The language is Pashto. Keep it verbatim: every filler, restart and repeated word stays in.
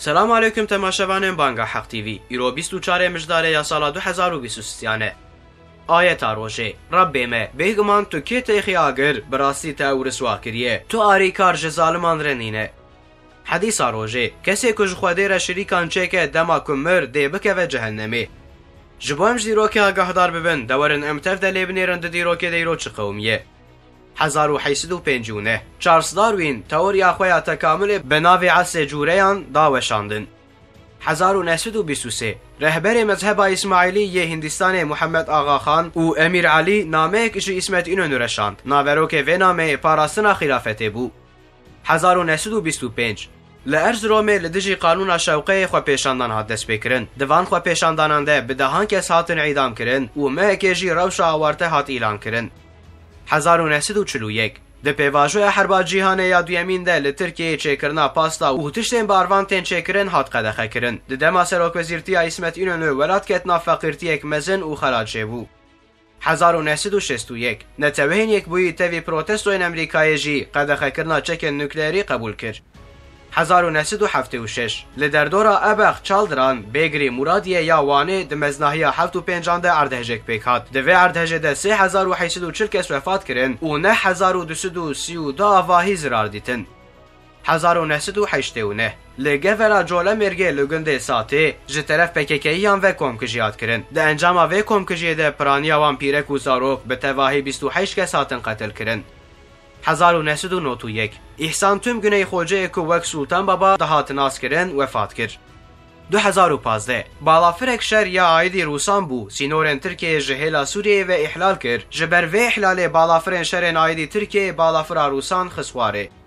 سلام علیکم تماشاوانین بانگا حق تیوی. ایرو بیست و چهار مجداره یا سال دو هزار و بیست و سه. آیت روشه رب ما بیگمان تو کی تیخی آگر براستی تا ورسوا کریه تو آری کار ظالمان رنینه. حدیث روشه کسی کج خودی را شریکان چکه دما کمر دی بکه و جهنمی. جبوام جدیرو که آگاهدار ببن دورن امتف دلی بنیرند دیرو که دیرو چه قومیه. هزار و حیصد و پنجونه چارلز داروین تئوریا خویا تکامل بناوی عصر جوریان داوشاندن. هزار و نهصد و بیست و سه رهبر مذهب اسماعیلی یه هندستان محمد آغا خان و امیر علی نامه کشی اسمت اینو نرشاند ناورو که و نامه پاراستنا خلافته بو. هزار و نهصد و بیست و پنج لارز رومه لدجی قانون شوقه خو پیشاندان هات دست بکرن دوان خو پیشانداننده به دهان کس هاتن اعدام کرن و مهکجی روش آورته هات اعلان کرن. هزار و نهصد و چهل و یک د پیواژوی حربا جیهانه یا دویمین ده لترکیه چیکرنا پاستا و تشتین باروان تین چیکرن هات قدخه کرن. د دما سروک وزیرتی اسمت اینو ولات کتنا فقیرتی یک مزن و خراج بو. هزار و نهصد و شصت و یک نتوهین یک بوی تاوی پروتستوین امریکای جی قدخه کرنا چک نوکلیری قبول کرد. هزار و نهصد و هفتاد و شش لدردورا ابخ چالدران بگری مرادیه یا وانه د مزناهیا هفت و پنجان ده اردهجک پیکات دوی اردهجه ده سه هزار و حیصد و چل کس وفات کرن و نه هزار و دوصد و سی و دو آواهی زرار دیتن. هزار و نهصد و هشتاد و نه لگفرا جوله مرگه لگنده ساته جه طرف پککیان و کمکجیات کرن ده انجام و کمکجی ده پرانیا وان پیرک و زاروک به تواهی بیست و هشت کس هاتن قتل کرن. هزار و نهصد و نود و یک احسان تم گنه خوجه که وک سلطان بابا دهات ناس کرن وفات کرد. دو هزار و پانزده بالافرک شر یا عایدی روسان بو سینورن ترکیه جهیلا سوریه و احلال کرد جبر و احلال بالافرن شرن عایدی ترکیه بالافر روسان خسواره.